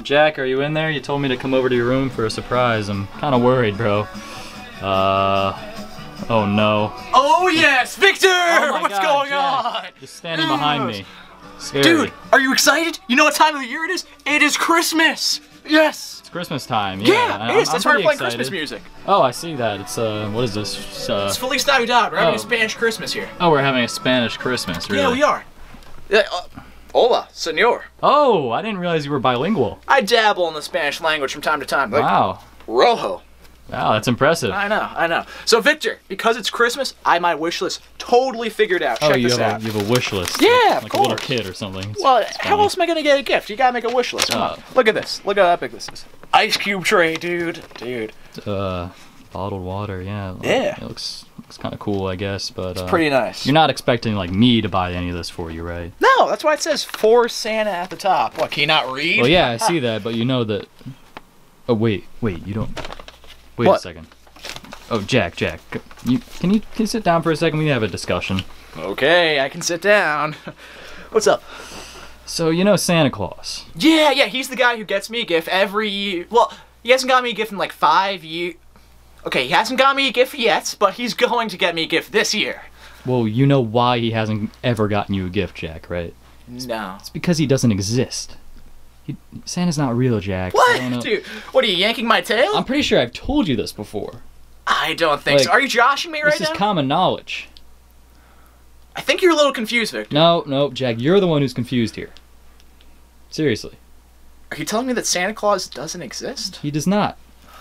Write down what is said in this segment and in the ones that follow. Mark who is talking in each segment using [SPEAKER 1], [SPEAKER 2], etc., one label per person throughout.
[SPEAKER 1] Jack, are you in there? You told me to come over to your room for a surprise. I'm kind of worried, bro. Oh no.
[SPEAKER 2] Oh yes, Victor!
[SPEAKER 1] Oh
[SPEAKER 2] What's
[SPEAKER 1] God,
[SPEAKER 2] going on?
[SPEAKER 1] Just standing behind me. Scary.
[SPEAKER 2] Dude, are you excited? You know what time of the year it is? It is Christmas! Yes!
[SPEAKER 1] It's Christmas time.
[SPEAKER 2] Yeah, it is. That's why we're playing
[SPEAKER 1] excited.
[SPEAKER 2] Christmas music.
[SPEAKER 1] Oh, I see that. It's, what is this?
[SPEAKER 2] It's Feliz Navidad. We're having
[SPEAKER 1] oh.
[SPEAKER 2] a Spanish Christmas here.
[SPEAKER 1] Oh, we're having a Spanish Christmas, really?
[SPEAKER 2] Yeah, we are. Hola, senor.
[SPEAKER 1] Oh, I didn't realize you were bilingual.
[SPEAKER 2] I dabble in the Spanish language from time to time. Like,
[SPEAKER 1] Wow.
[SPEAKER 2] Rojo.
[SPEAKER 1] Wow, that's impressive.
[SPEAKER 2] I know. So, Victor, because it's Christmas, I have my wish list totally figured out. Check this out.
[SPEAKER 1] You have a wish list.
[SPEAKER 2] Yeah,
[SPEAKER 1] like a little kid or something.
[SPEAKER 2] Well, how else am I going to get a gift? You got to make a wish list. Come on. Look at this. Look how epic this is. Ice cube tray, dude.
[SPEAKER 1] Bottled water, yeah.
[SPEAKER 2] Yeah.
[SPEAKER 1] It looks kind of cool, I guess, but...
[SPEAKER 2] It's pretty nice.
[SPEAKER 1] You're not expecting, like, me to buy any of this for you, right?
[SPEAKER 2] No, that's why it says for Santa at the top. What, can you not read?
[SPEAKER 1] Well, yeah, I see that, but you know that... Oh, wait, you don't... Wait
[SPEAKER 2] What?
[SPEAKER 1] a second. Oh, Jack, can you sit down for a second? We can have a discussion.
[SPEAKER 2] Okay, I can sit down. What's up?
[SPEAKER 1] So, you know Santa Claus?
[SPEAKER 2] Yeah, he's the guy who gets me a gift every year. Well, he hasn't got me a gift in like 5 years. Okay, he hasn't got me a gift yet, but he's going to get me a gift this year.
[SPEAKER 1] Well, you know why he hasn't ever gotten you a gift, Jack, right?
[SPEAKER 2] No.
[SPEAKER 1] It's because he doesn't exist. Santa's not real, Jack.
[SPEAKER 2] What? Dude, what are you, yanking my tail?
[SPEAKER 1] I'm pretty sure I've told you this before.
[SPEAKER 2] I don't think so. Are you joshing me right now?
[SPEAKER 1] This is common knowledge.
[SPEAKER 2] I think you're a little confused, Victor.
[SPEAKER 1] No, Jack, you're the one who's confused here. Seriously.
[SPEAKER 2] Are you telling me that Santa Claus doesn't exist?
[SPEAKER 1] He does not.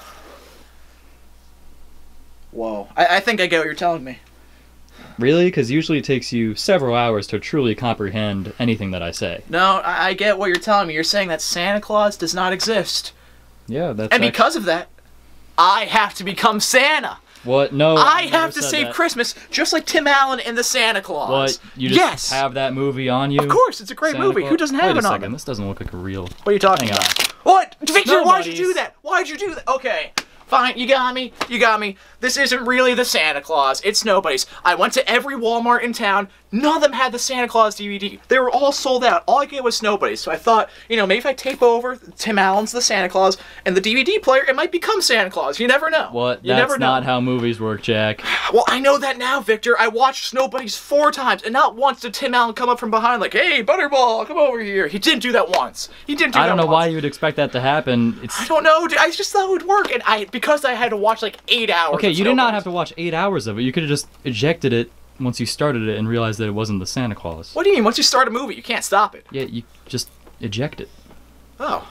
[SPEAKER 2] Whoa. I think I get what you're telling me.
[SPEAKER 1] Really? Because usually it takes you several hours to truly comprehend anything that I say.
[SPEAKER 2] No, I get what you're telling me. You're saying that Santa Claus does not exist.
[SPEAKER 1] Yeah, that's...
[SPEAKER 2] And because of that, I have to become Santa.
[SPEAKER 1] What? No.
[SPEAKER 2] I have to save Christmas, just like Tim Allen in the Santa Claus.
[SPEAKER 1] What? You just have that movie on you?
[SPEAKER 2] Of course, it's a great movie. Who doesn't have it on?
[SPEAKER 1] Wait a second, this doesn't look like a real...
[SPEAKER 2] What are you talking about? What? Victor, why'd you do that? Why'd you do that? Okay. Fine, you got me. This isn't really the Santa Claus. It's nobody's. I went to every Walmart in town. None of them had the Santa Claus DVD. They were all sold out. All I get was nobody's. So I thought, maybe if I tape over Tim Allen's The Santa Claus and the DVD player, it might become Santa Claus. You never know.
[SPEAKER 1] What? That's not how movies work, Jack.
[SPEAKER 2] Well, I know that now, Victor. I watched Nobody's 4 times, and not once did Tim Allen come up from behind like, hey, Butterball, come over here. He didn't do that once. I
[SPEAKER 1] don't know why you would expect that to happen.
[SPEAKER 2] I don't know, dude. I just thought it would work, and because I had to watch like 8 hours.
[SPEAKER 1] Okay, you did not have to watch 8 hours of it. You could have just ejected it once you started it and realized that it wasn't the Santa Claus.
[SPEAKER 2] What do you mean? Once you start a movie, you can't stop it.
[SPEAKER 1] Yeah, you just eject it.
[SPEAKER 2] Oh.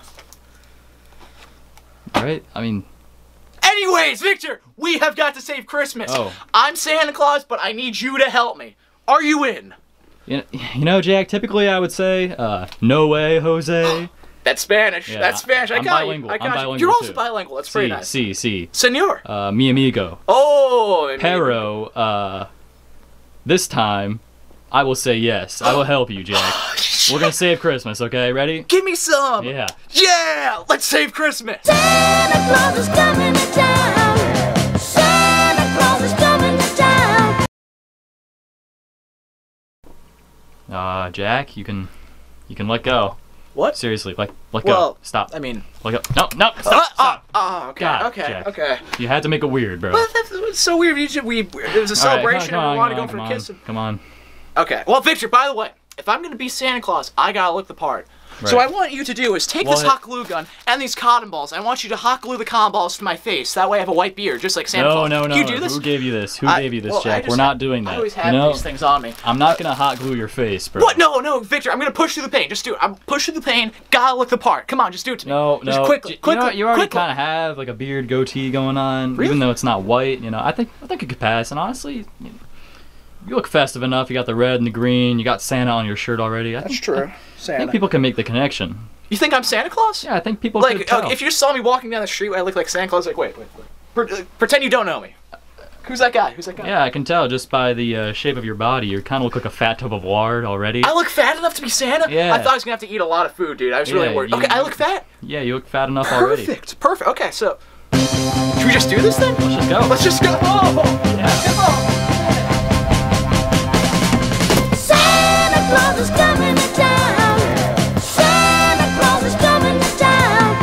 [SPEAKER 1] Right? I mean...
[SPEAKER 2] Anyways, Victor, we have got to save Christmas.
[SPEAKER 1] Oh.
[SPEAKER 2] I'm Santa Claus, but I need you to help me. Are you in?
[SPEAKER 1] You know, Jack, typically I would say, no way, Jose.
[SPEAKER 2] That's Spanish.
[SPEAKER 1] Yeah,
[SPEAKER 2] That's Spanish.
[SPEAKER 1] I'm bilingual. I'm bilingual.
[SPEAKER 2] You're also
[SPEAKER 1] too.
[SPEAKER 2] bilingual. That's pretty nice.
[SPEAKER 1] Si.
[SPEAKER 2] Senor.
[SPEAKER 1] Mi amigo.
[SPEAKER 2] Oh.
[SPEAKER 1] Pero, this time, I will say yes. I will help you, Jack. We're gonna save Christmas, okay? Ready?
[SPEAKER 2] Give me some.
[SPEAKER 1] Yeah.
[SPEAKER 2] Yeah. Let's save Christmas.
[SPEAKER 3] Santa Claus is coming to town. Santa Claus is coming to town.
[SPEAKER 1] Jack, you can let go.
[SPEAKER 2] What?
[SPEAKER 1] Seriously, let
[SPEAKER 2] Well,
[SPEAKER 1] go. Stop.
[SPEAKER 2] I mean...
[SPEAKER 1] Let go. No, stop.
[SPEAKER 2] Oh, okay,
[SPEAKER 1] God,
[SPEAKER 2] okay,
[SPEAKER 1] Jack.
[SPEAKER 2] okay.
[SPEAKER 1] You had to make it weird, bro.
[SPEAKER 2] Well, that's so weird. It was a celebration and we wanted to go for a kiss.
[SPEAKER 1] Come on.
[SPEAKER 2] Okay. Well, Victor, by the way, if I'm going to be Santa Claus, I got to look the part.
[SPEAKER 1] Right.
[SPEAKER 2] So what I want you to do is take this hot glue gun and these cotton balls. I want you to hot glue the cotton balls to my face. That way I have a white beard, just like Santa Claus.
[SPEAKER 1] No.
[SPEAKER 2] Can you do this?
[SPEAKER 1] Who gave you this? Who gave you this, Jack? We're not doing that.
[SPEAKER 2] I always have these things on me.
[SPEAKER 1] I'm not going to hot glue your face, bro.
[SPEAKER 2] What? No, Victor, I'm going to push through the pain. Just do it. I'm pushing through the pain. Gotta look the part. Come on, just do it to me.
[SPEAKER 1] No.
[SPEAKER 2] Just quickly.
[SPEAKER 1] You already kind of have like a beard goatee going on,
[SPEAKER 2] really?
[SPEAKER 1] Even though it's not white. I think it could pass. And honestly, you look festive enough. You got the red and the green. You got Santa on your shirt already.
[SPEAKER 2] That's true.
[SPEAKER 1] I think people can make the connection.
[SPEAKER 2] You think I'm Santa Claus?
[SPEAKER 1] Yeah, I think people could tell.
[SPEAKER 2] If you saw me walking down the street, I look like Santa Claus. Like, wait. Pretend you don't know me. Who's that guy?
[SPEAKER 1] Yeah, I can tell just by the shape of your body. You kind of look like a fat tub of lard already.
[SPEAKER 2] I look fat enough to be Santa?
[SPEAKER 1] Yeah.
[SPEAKER 2] I thought I was going to have to eat a lot of food, dude. I was really worried. Okay, I look fat?
[SPEAKER 1] Yeah, you look fat enough already.
[SPEAKER 2] Perfect. Okay, so... Should we just do this then?
[SPEAKER 1] Let's just go.
[SPEAKER 2] Yeah. Come on.
[SPEAKER 3] Santa Claus is coming to town. Santa Claus is coming to town.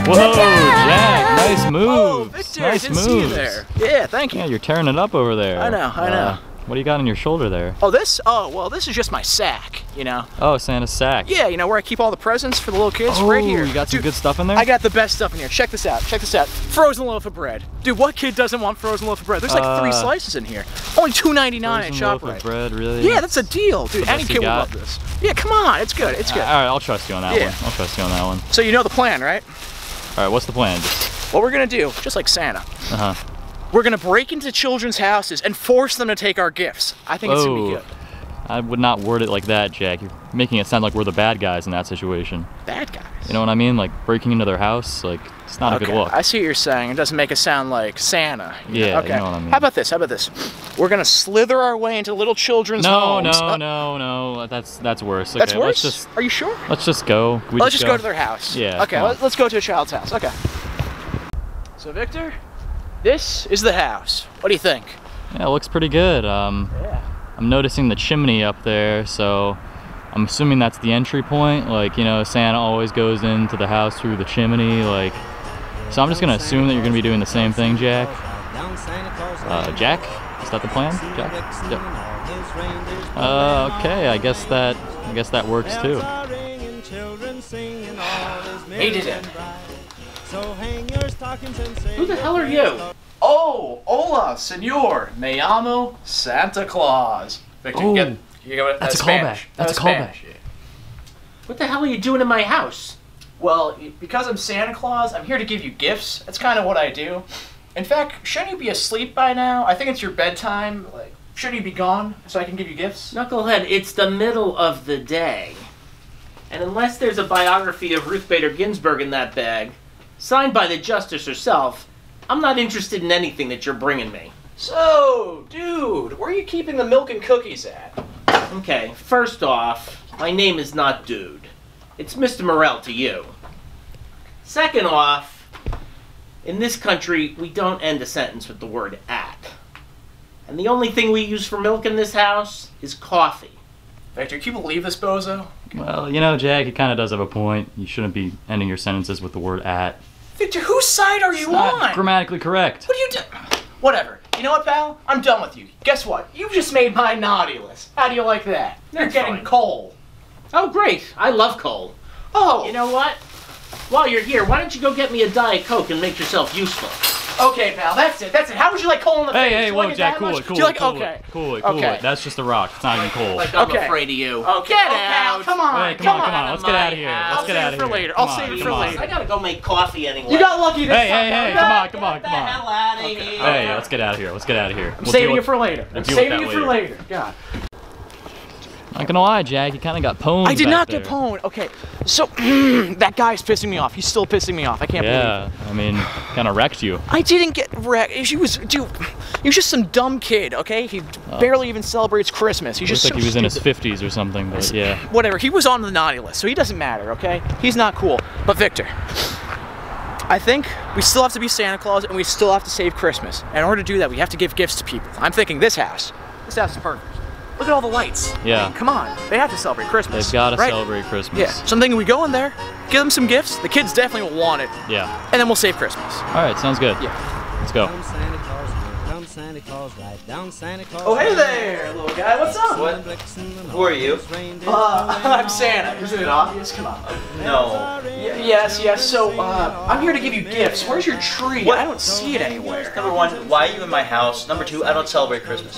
[SPEAKER 1] Whoa, Jack, nice moves.
[SPEAKER 2] Oh, Victor, I
[SPEAKER 1] nice
[SPEAKER 2] didn't
[SPEAKER 1] moves.
[SPEAKER 2] see you there. Yeah, thank you.
[SPEAKER 1] Yeah, you're tearing it up over there.
[SPEAKER 2] I know, I know.
[SPEAKER 1] What do you got on your shoulder there?
[SPEAKER 2] Oh, this? Oh, well, this is just my sack, you know?
[SPEAKER 1] Oh, Santa's sack.
[SPEAKER 2] Yeah, you know, where I keep all the presents for the little kids,
[SPEAKER 1] Oh,
[SPEAKER 2] right here.
[SPEAKER 1] you got some
[SPEAKER 2] Dude,
[SPEAKER 1] good stuff in there?
[SPEAKER 2] I got the best stuff in here. Check this out, check this out. Frozen loaf of bread. Dude, what kid doesn't want frozen loaf of bread? There's like 3 slices in here. Only $2.99 at
[SPEAKER 1] Frozen loaf of
[SPEAKER 2] ShopRite.
[SPEAKER 1] bread, really?
[SPEAKER 2] Yeah, that's a deal, dude.
[SPEAKER 1] the
[SPEAKER 2] Any
[SPEAKER 1] best
[SPEAKER 2] kid
[SPEAKER 1] you
[SPEAKER 2] would
[SPEAKER 1] got?
[SPEAKER 2] love this. Yeah, come on, it's good, it's good.
[SPEAKER 1] All right, I'll trust you on that
[SPEAKER 2] Yeah.
[SPEAKER 1] one. I'll trust you on that one.
[SPEAKER 2] So you know the plan, right?
[SPEAKER 1] All right, what's the plan?
[SPEAKER 2] What we're gonna do, just like Santa,
[SPEAKER 1] Uh-huh.
[SPEAKER 2] we're gonna break into children's houses and force them to take our gifts. I think it's gonna be
[SPEAKER 1] Whoa.
[SPEAKER 2] good.
[SPEAKER 1] I would not word it like that, Jack. You're making it sound like we're the bad guys in that situation.
[SPEAKER 2] Bad guys.
[SPEAKER 1] You know what I mean? Like breaking into their house, like it's not a good look.
[SPEAKER 2] I see what you're saying. It doesn't make it sound like Santa.
[SPEAKER 1] Yeah,
[SPEAKER 2] Okay.
[SPEAKER 1] you know what I mean.
[SPEAKER 2] How about this? How about this? We're gonna slither our way into little children's
[SPEAKER 1] No,
[SPEAKER 2] homes.
[SPEAKER 1] no. That's worse. Okay,
[SPEAKER 2] That's worse?
[SPEAKER 1] Let's
[SPEAKER 2] Are you sure?
[SPEAKER 1] just go. Can we
[SPEAKER 2] Let's just go to their house.
[SPEAKER 1] Yeah,
[SPEAKER 2] Okay,
[SPEAKER 1] come on.
[SPEAKER 2] let's go to a child's house. Okay. So Victor, this is the house. What do you think?
[SPEAKER 1] Yeah, it looks pretty good.
[SPEAKER 2] Yeah.
[SPEAKER 1] I'm noticing the chimney up there, so I'm assuming that's the entry point. Like, you know, Santa always goes into the house through the chimney. Like, so I'm just gonna assume that you're gonna be doing the same thing, Jack. Jack, is that the plan, Jack? Yep. Okay, I guess that works too.
[SPEAKER 2] Made it in.
[SPEAKER 4] Who the hell are you?
[SPEAKER 2] Oh, hola, senor. Me llamo Santa Claus. Victor,
[SPEAKER 1] Oh,
[SPEAKER 2] you get it?
[SPEAKER 1] that's a
[SPEAKER 2] Spanish.
[SPEAKER 1] callback. That's a
[SPEAKER 2] Spanish.
[SPEAKER 1] callback.
[SPEAKER 4] What the hell are you doing in my house?
[SPEAKER 2] Well, because I'm Santa Claus, I'm here to give you gifts. That's kind of what I do. In fact, shouldn't you be asleep by now? I think it's your bedtime. Like, shouldn't you be gone so I can give you gifts?
[SPEAKER 4] Knucklehead, it's the middle of the day. And unless there's a biography of Ruth Bader Ginsburg in that bag, signed by the Justice herself, I'm not interested in anything that you're bringing me.
[SPEAKER 2] So, dude, where are you keeping the milk and cookies at?
[SPEAKER 4] Okay, first off, my name is not Dude. It's Mr. Morell to you. Second off, in this country, we don't end a sentence with the word at. And the only thing we use for milk in this house is coffee.
[SPEAKER 2] Victor, can you believe this bozo?
[SPEAKER 1] Well, you know, Jack, he kind of does have a point. You shouldn't be ending your sentences with the word at.
[SPEAKER 2] Victor, whose side are you
[SPEAKER 1] Not
[SPEAKER 2] on?
[SPEAKER 1] grammatically correct.
[SPEAKER 2] What are you doing? Whatever. You know what, pal? I'm done with you. Guess what? You just made my naughty list. How do you like that? You're
[SPEAKER 4] That's
[SPEAKER 2] getting
[SPEAKER 4] fine.
[SPEAKER 2] coal.
[SPEAKER 4] Oh, great. I love coal.
[SPEAKER 2] Oh,
[SPEAKER 4] You know what? While you're here, why don't you go get me a Diet Coke and make yourself useful?
[SPEAKER 2] okay, pal. That's it. That's it. How would you like coal in the face?
[SPEAKER 1] Hey,
[SPEAKER 2] Do you
[SPEAKER 1] whoa,
[SPEAKER 2] like it
[SPEAKER 1] Jack,
[SPEAKER 2] that
[SPEAKER 1] cool
[SPEAKER 2] much?
[SPEAKER 1] it, cool
[SPEAKER 2] Do you
[SPEAKER 1] it,
[SPEAKER 2] like?
[SPEAKER 1] cool
[SPEAKER 2] Okay.
[SPEAKER 1] it, cool it, cool
[SPEAKER 2] Okay.
[SPEAKER 1] it. That's just a rock. It's not even coal.
[SPEAKER 4] Like I'm
[SPEAKER 2] Okay.
[SPEAKER 4] afraid of you.
[SPEAKER 2] Okay.
[SPEAKER 4] Get
[SPEAKER 2] oh, pal,
[SPEAKER 4] out.
[SPEAKER 2] come on.
[SPEAKER 1] Hey, come on. Let's get out of here.
[SPEAKER 4] I'll
[SPEAKER 1] Let's get
[SPEAKER 2] save
[SPEAKER 1] out
[SPEAKER 2] it
[SPEAKER 1] of
[SPEAKER 2] for
[SPEAKER 1] here.
[SPEAKER 2] later.
[SPEAKER 1] Come
[SPEAKER 2] I'll save
[SPEAKER 1] on,
[SPEAKER 2] it
[SPEAKER 1] come
[SPEAKER 2] for
[SPEAKER 1] on.
[SPEAKER 2] later.
[SPEAKER 4] I gotta go make coffee anyway.
[SPEAKER 2] You got lucky this
[SPEAKER 1] Hey,
[SPEAKER 2] time.
[SPEAKER 1] hey, hey,
[SPEAKER 2] pal.
[SPEAKER 1] come on, come on,
[SPEAKER 4] Get
[SPEAKER 1] come
[SPEAKER 4] the
[SPEAKER 1] on.
[SPEAKER 4] hell out of here.
[SPEAKER 1] Hey, let's get out of here. Let's get out of here.
[SPEAKER 2] I'm saving
[SPEAKER 1] deal
[SPEAKER 2] it
[SPEAKER 1] with-
[SPEAKER 2] for later.
[SPEAKER 1] we'll
[SPEAKER 2] I'm
[SPEAKER 1] deal with
[SPEAKER 2] saving
[SPEAKER 1] that
[SPEAKER 2] it for
[SPEAKER 1] later.
[SPEAKER 2] later. God.
[SPEAKER 1] Not gonna lie, Jack, you kind of got pwned.
[SPEAKER 2] I did
[SPEAKER 1] back
[SPEAKER 2] not
[SPEAKER 1] there.
[SPEAKER 2] get pwned. Okay, so that guy's pissing me off. He's still pissing me off. I can't believe it.
[SPEAKER 1] Yeah, I mean, kind of wrecked you.
[SPEAKER 2] I didn't get wrecked. He was just some dumb kid, okay? He barely even celebrates Christmas. He's
[SPEAKER 1] Looks
[SPEAKER 2] just
[SPEAKER 1] like
[SPEAKER 2] so
[SPEAKER 1] he was in his
[SPEAKER 2] stupid.
[SPEAKER 1] 50s or something, but yeah.
[SPEAKER 2] Whatever. He was on the naughty list, so he doesn't matter, okay? He's not cool. But Victor, I think we still have to be Santa Claus and we still have to save Christmas. And in order to do that, we have to give gifts to people. I'm thinking this house. This house is perfect. Look at all the lights.
[SPEAKER 1] Yeah.
[SPEAKER 2] I mean, come on. They have to celebrate Christmas.
[SPEAKER 1] They've got to
[SPEAKER 2] right?
[SPEAKER 1] celebrate Christmas.
[SPEAKER 2] Yeah. So I'm thinking we go in there, give them some gifts. The kids definitely will want it.
[SPEAKER 1] Yeah.
[SPEAKER 2] And then we'll save Christmas.
[SPEAKER 1] All right, sounds good.
[SPEAKER 2] Yeah.
[SPEAKER 1] Let's go.
[SPEAKER 5] Down Santa Claus, here comes Santa Claus, right down Santa Claus.
[SPEAKER 2] Oh, hey there, little guy. What's up?
[SPEAKER 5] Who
[SPEAKER 6] are you?
[SPEAKER 2] I'm Santa. Isn't it obvious? Come on.
[SPEAKER 6] No.
[SPEAKER 2] Yes. So, I'm here to give you gifts. Where's your tree?
[SPEAKER 6] What?
[SPEAKER 2] I don't see it anywhere.
[SPEAKER 6] Number one, why are you in my house? Number two, I don't celebrate Christmas.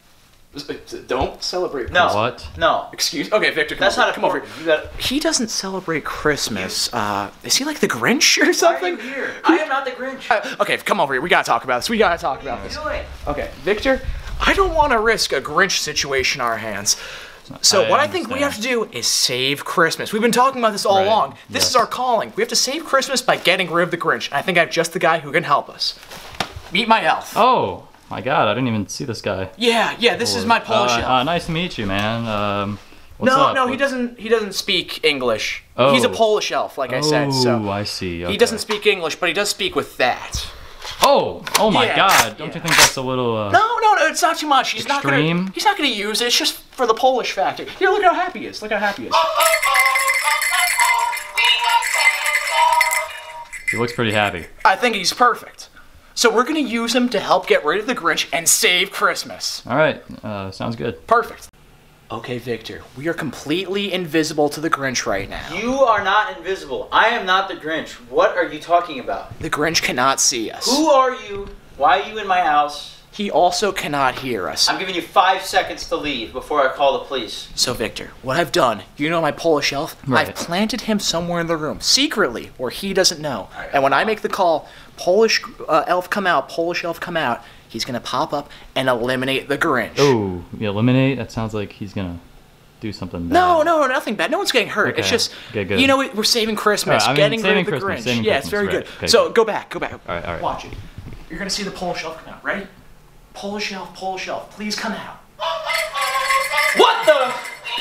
[SPEAKER 2] Don't celebrate.
[SPEAKER 6] No.
[SPEAKER 1] What?
[SPEAKER 6] No.
[SPEAKER 2] Excuse. Okay, Victor.
[SPEAKER 6] That's not
[SPEAKER 2] come over.
[SPEAKER 6] important. You got.
[SPEAKER 2] He doesn't celebrate Christmas. Is he like the Grinch or
[SPEAKER 6] Why are
[SPEAKER 2] something?
[SPEAKER 6] you here? I am not the Grinch.
[SPEAKER 2] Okay, come over here. We gotta talk about this. We gotta talk about this.
[SPEAKER 6] Do it.
[SPEAKER 2] Okay, Victor, I don't want to risk a Grinch situation in our hands. So
[SPEAKER 1] I
[SPEAKER 2] what I think we have to do is save Christmas. We've been talking about this all
[SPEAKER 1] Right,
[SPEAKER 2] along. This
[SPEAKER 1] yes.
[SPEAKER 2] is our calling. We have to save Christmas by getting rid of the Grinch. And I think I have just the guy who can help us. Meet my elf.
[SPEAKER 1] Oh, my God, I didn't even see this guy.
[SPEAKER 2] Yeah, this is my Polish elf.
[SPEAKER 1] Nice to meet you, man. What's
[SPEAKER 2] No,
[SPEAKER 1] up?
[SPEAKER 2] no, he doesn't speak English.
[SPEAKER 1] Oh.
[SPEAKER 2] He's a Polish elf, like I said. So
[SPEAKER 1] Oh, I see. Okay.
[SPEAKER 2] he doesn't speak English, but he does speak with that.
[SPEAKER 1] Oh my
[SPEAKER 2] Yeah,
[SPEAKER 1] God! Don't
[SPEAKER 2] yeah.
[SPEAKER 1] you think that's a little?
[SPEAKER 2] No, it's not too much. He's not
[SPEAKER 1] Extreme?
[SPEAKER 2] gonna use it. It's just for the Polish factor. Here, look how happy he is. Look how happy he is.
[SPEAKER 1] He looks pretty happy.
[SPEAKER 2] I think he's perfect. So we're gonna use him to help get rid of the Grinch and save Christmas.
[SPEAKER 1] All right, sounds good.
[SPEAKER 2] Perfect. Okay, Victor, we are completely invisible to the Grinch right now.
[SPEAKER 6] You are not invisible. I am not the Grinch. What are you talking about?
[SPEAKER 2] The Grinch cannot see us.
[SPEAKER 6] Who are you? Why are you in my house?
[SPEAKER 2] He also cannot hear us.
[SPEAKER 6] I'm giving you 5 seconds to leave before I call the police.
[SPEAKER 2] So, Victor, what I've done, you know my Polish elf?
[SPEAKER 1] Right.
[SPEAKER 2] I've planted him somewhere in the room, secretly, where he doesn't know. And when I make the call, Polish elf come out, Polish elf come out, he's going to pop up and eliminate the Grinch.
[SPEAKER 1] Oh, eliminate? That sounds like he's gonna do something bad.
[SPEAKER 2] No, nothing bad. No one's getting hurt.
[SPEAKER 1] Okay.
[SPEAKER 2] It's just,
[SPEAKER 1] Okay, good.
[SPEAKER 2] you know, we're saving Christmas,
[SPEAKER 1] All right,
[SPEAKER 2] getting rid of
[SPEAKER 1] saving
[SPEAKER 2] the
[SPEAKER 1] Christmas,
[SPEAKER 2] Grinch.
[SPEAKER 1] saving
[SPEAKER 2] Yeah, it's very
[SPEAKER 1] Christmas,
[SPEAKER 2] good.
[SPEAKER 1] right. Okay,
[SPEAKER 2] So,
[SPEAKER 1] good.
[SPEAKER 2] go back.
[SPEAKER 1] All right.
[SPEAKER 2] Watch it. You're going to see the Polish elf come out. Ready? Polish elf, please come out.
[SPEAKER 6] What the?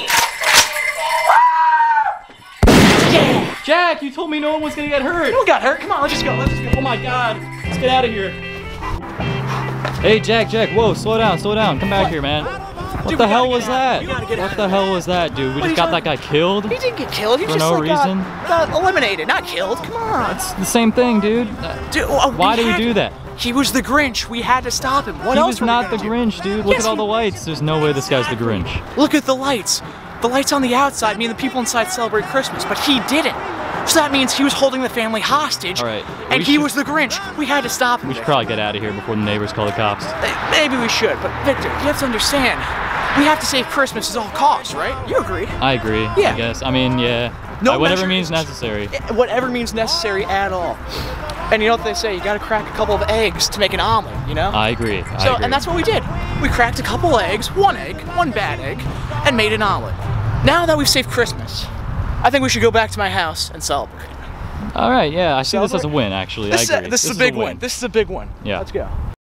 [SPEAKER 2] Yeah!
[SPEAKER 1] Jack, you told me no one was gonna get hurt.
[SPEAKER 2] No one got hurt. Come on, let's just go.
[SPEAKER 1] Oh my God, let's get out of here. Hey, Jack, whoa, slow down. Come back here, man. What
[SPEAKER 2] Dude,
[SPEAKER 1] the
[SPEAKER 2] we
[SPEAKER 1] hell
[SPEAKER 2] gotta
[SPEAKER 1] was
[SPEAKER 2] get out.
[SPEAKER 1] that?
[SPEAKER 2] We gotta get
[SPEAKER 1] What
[SPEAKER 2] out
[SPEAKER 1] the
[SPEAKER 2] of
[SPEAKER 1] hell was that, dude? We
[SPEAKER 2] What are
[SPEAKER 1] just
[SPEAKER 2] you
[SPEAKER 1] got that
[SPEAKER 2] talking-
[SPEAKER 1] guy killed?
[SPEAKER 2] He didn't get killed. He
[SPEAKER 1] For
[SPEAKER 2] just
[SPEAKER 1] no
[SPEAKER 2] like
[SPEAKER 1] reason?
[SPEAKER 2] got eliminated, not killed. Come on.
[SPEAKER 1] It's the same thing, dude.
[SPEAKER 2] Dude,
[SPEAKER 1] Why do we do that?
[SPEAKER 2] He was the Grinch. We had to stop him. What
[SPEAKER 1] He
[SPEAKER 2] else
[SPEAKER 1] was
[SPEAKER 2] were we
[SPEAKER 1] not the
[SPEAKER 2] gonna do?
[SPEAKER 1] Grinch, dude. Look
[SPEAKER 2] Yes,
[SPEAKER 1] at all
[SPEAKER 2] he
[SPEAKER 1] the lights. There's no way this guy's the Grinch.
[SPEAKER 2] Look at the lights. The lights on the outside mean the people inside celebrate Christmas, but he didn't. So that means he was holding the family hostage.
[SPEAKER 1] All right.
[SPEAKER 2] And
[SPEAKER 1] We
[SPEAKER 2] he
[SPEAKER 1] should-
[SPEAKER 2] was the Grinch. We had to stop him.
[SPEAKER 1] We should probably get out of here before the neighbors call the cops.
[SPEAKER 2] Maybe we should, but Victor, you have to understand. We have to save Christmas at all costs, right? You agree?
[SPEAKER 1] I agree.
[SPEAKER 2] Yeah.
[SPEAKER 1] I guess. I mean, yeah.
[SPEAKER 2] No
[SPEAKER 1] By whatever
[SPEAKER 2] measure
[SPEAKER 1] means
[SPEAKER 2] is-
[SPEAKER 1] necessary.
[SPEAKER 2] Whatever means necessary at all. And you know what they say? You gotta crack a couple of eggs to make an omelet, you know?
[SPEAKER 1] I agree.
[SPEAKER 2] So, and that's what we did. We cracked a couple eggs, one bad egg, and made an omelet. Now that we've saved Christmas, I think we should go back to my house and celebrate.
[SPEAKER 1] All right. Yeah, I see this as a win. Actually, I agree.
[SPEAKER 2] This is a big win. This is a big one.
[SPEAKER 1] Yeah.
[SPEAKER 2] Let's go.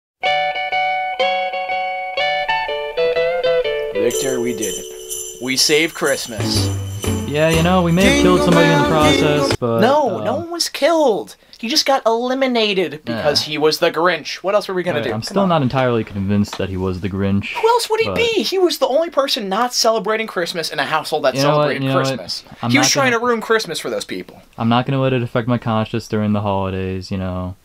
[SPEAKER 2] Victor, we did it. We saved Christmas.
[SPEAKER 1] Yeah, you know, we may have killed somebody in the process, but
[SPEAKER 2] No one was killed. He just got eliminated because
[SPEAKER 1] Yeah.
[SPEAKER 2] he was the Grinch. What else were we gonna do?
[SPEAKER 1] I'm
[SPEAKER 2] Come
[SPEAKER 1] still
[SPEAKER 2] on.
[SPEAKER 1] not entirely convinced that he was the Grinch.
[SPEAKER 2] Who else would he
[SPEAKER 1] but-
[SPEAKER 2] be? He was the only person not celebrating Christmas in a household that
[SPEAKER 1] You know what,
[SPEAKER 2] celebrated
[SPEAKER 1] you know what?
[SPEAKER 2] Christmas.
[SPEAKER 1] I'm
[SPEAKER 2] He was
[SPEAKER 1] not
[SPEAKER 2] trying
[SPEAKER 1] gonna-
[SPEAKER 2] to ruin Christmas for those people.
[SPEAKER 1] I'm not gonna let it affect my conscience during the holidays. You know,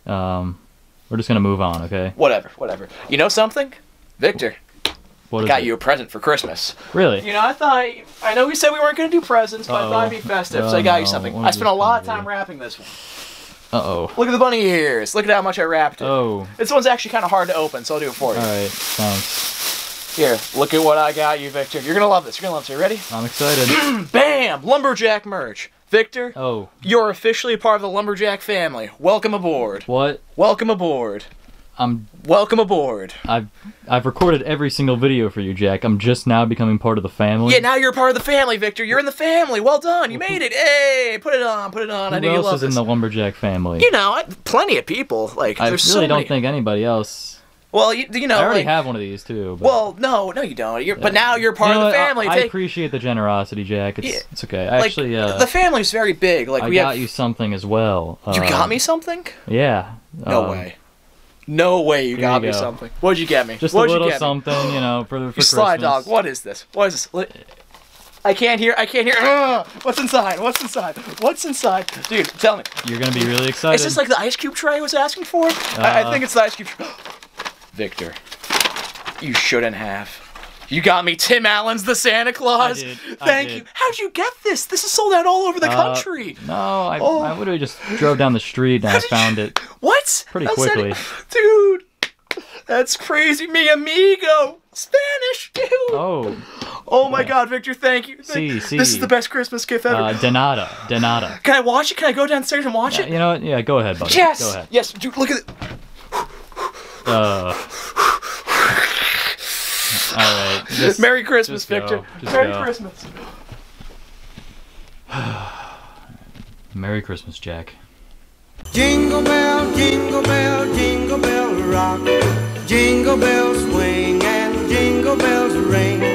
[SPEAKER 1] we're just gonna move on, okay?
[SPEAKER 2] Whatever. You know something? Victor,
[SPEAKER 1] What is
[SPEAKER 2] got
[SPEAKER 1] it?
[SPEAKER 2] you a present for Christmas.
[SPEAKER 1] Really?
[SPEAKER 2] You know, I know we said we weren't going to do presents, but I thought it'd be festive, so I got you
[SPEAKER 1] no.
[SPEAKER 2] something.
[SPEAKER 1] What
[SPEAKER 2] I
[SPEAKER 1] is
[SPEAKER 2] spent a
[SPEAKER 1] this
[SPEAKER 2] lot of
[SPEAKER 1] gonna
[SPEAKER 2] time
[SPEAKER 1] be?
[SPEAKER 2] wrapping this one.
[SPEAKER 1] Uh-oh.
[SPEAKER 2] Look at the bunny ears. Look at how much I wrapped it.
[SPEAKER 1] Oh.
[SPEAKER 2] This one's actually kind of hard to open, so I'll do it for you.
[SPEAKER 1] All right. Thanks.
[SPEAKER 2] Here, look at what I got you, Victor. You're going to love this. You're going to love this. You ready?
[SPEAKER 1] I'm excited.
[SPEAKER 2] Bam! Lumberjack merch. Victor,
[SPEAKER 1] Oh.
[SPEAKER 2] you're officially part of the Lumberjack family. Welcome aboard.
[SPEAKER 1] What?
[SPEAKER 2] Welcome aboard. Welcome aboard.
[SPEAKER 1] I've recorded every single video for you, Jack. I'm just now becoming part of the family.
[SPEAKER 2] Yeah, now you're part of the family, Victor. You're in the family. Well done. You made it. Hey, put it on. I
[SPEAKER 1] Who
[SPEAKER 2] know you
[SPEAKER 1] else
[SPEAKER 2] love
[SPEAKER 1] is
[SPEAKER 2] this.
[SPEAKER 1] in the Lumberjack family?
[SPEAKER 2] You know, plenty of people. Like,
[SPEAKER 1] I
[SPEAKER 2] there's
[SPEAKER 1] really
[SPEAKER 2] so
[SPEAKER 1] don't
[SPEAKER 2] many.
[SPEAKER 1] think anybody else.
[SPEAKER 2] Well, you know,
[SPEAKER 1] I already
[SPEAKER 2] like,
[SPEAKER 1] have one of these too. But,
[SPEAKER 2] Well, no, you don't. But now you're part
[SPEAKER 1] You know
[SPEAKER 2] of the
[SPEAKER 1] what?
[SPEAKER 2] family.
[SPEAKER 1] I
[SPEAKER 2] Take-
[SPEAKER 1] appreciate the generosity, Jack. It's
[SPEAKER 2] Yeah.
[SPEAKER 1] it's okay. I
[SPEAKER 2] like,
[SPEAKER 1] actually,
[SPEAKER 2] the family's very big. Like
[SPEAKER 1] I
[SPEAKER 2] we
[SPEAKER 1] got
[SPEAKER 2] have.
[SPEAKER 1] you something as well.
[SPEAKER 2] You got me something?
[SPEAKER 1] Yeah.
[SPEAKER 2] No way. No way you
[SPEAKER 1] here
[SPEAKER 2] got
[SPEAKER 1] you
[SPEAKER 2] me
[SPEAKER 1] go.
[SPEAKER 2] something. What'd you get me?
[SPEAKER 1] Just
[SPEAKER 2] What'd
[SPEAKER 1] a
[SPEAKER 2] you
[SPEAKER 1] little
[SPEAKER 2] get me?
[SPEAKER 1] something, you know, for
[SPEAKER 2] You
[SPEAKER 1] Christmas.
[SPEAKER 2] sly dog. What is this? What is this? I can't hear. Ugh! What's inside? What's inside? Dude, tell me.
[SPEAKER 1] You're gonna be really excited.
[SPEAKER 2] Is this like the ice cube tray I was asking for? I think it's the ice cube tray. Victor, you shouldn't have. You got me Tim Allen's The Santa Claus.
[SPEAKER 1] I did. I
[SPEAKER 2] Thank
[SPEAKER 1] did.
[SPEAKER 2] you. How'd you get this? This is sold out all over the country.
[SPEAKER 1] No, I
[SPEAKER 2] Oh.
[SPEAKER 1] literally just drove down the street and I found it.
[SPEAKER 2] What?
[SPEAKER 1] Pretty
[SPEAKER 2] That's
[SPEAKER 1] quickly.
[SPEAKER 2] it. Dude, that's crazy. Mi amigo. Spanish, dude.
[SPEAKER 1] Oh,
[SPEAKER 2] Oh my God, Victor, thank you.
[SPEAKER 1] Si, si.
[SPEAKER 2] This is the best Christmas gift ever.
[SPEAKER 1] de nada.
[SPEAKER 2] Can I watch it? Can I go downstairs and watch it?
[SPEAKER 1] You know what? Yeah, go ahead, buddy.
[SPEAKER 2] Yes.
[SPEAKER 1] Go ahead.
[SPEAKER 2] Yes, dude, look at it.
[SPEAKER 1] All right. Just,
[SPEAKER 2] Merry Christmas,
[SPEAKER 1] just go.
[SPEAKER 2] Victor.
[SPEAKER 1] Just
[SPEAKER 2] Merry
[SPEAKER 1] go.
[SPEAKER 2] Christmas.
[SPEAKER 1] Merry Christmas, Jack.
[SPEAKER 5] Jingle bell, jingle bell, jingle bell rock. Jingle bells swing and jingle bells ring.